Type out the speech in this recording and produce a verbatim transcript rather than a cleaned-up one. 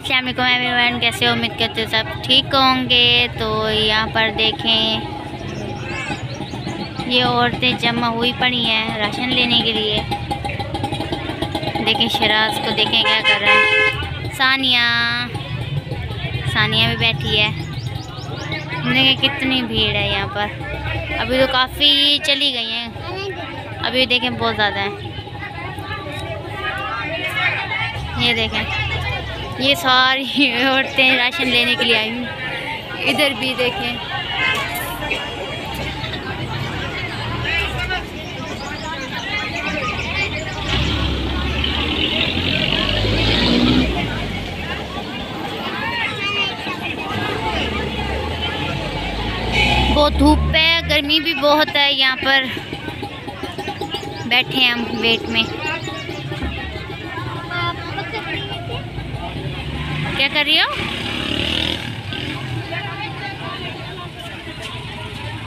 अस्सलाम वालेकुम एवरीवन, कैसे हो? उम्मीद करते हो सब ठीक होंगे। तो यहाँ पर देखें, ये औरतें जमा हुई पड़ी हैं राशन लेने के लिए। देखें शराज को, देखें क्या कर रहा है। सानिया सानिया भी बैठी है। देखें कितनी भीड़ है यहाँ पर। अभी तो काफ़ी चली गई हैं, अभी देखें बहुत ज़्यादा है। ये देखें, ये सारी औरतें राशन लेने के लिए आई हैं। इधर भी देखें, बहुत धूप है, गर्मी भी बहुत है। यहाँ पर बैठे हैं हम वेट में। क्या कर रही हो?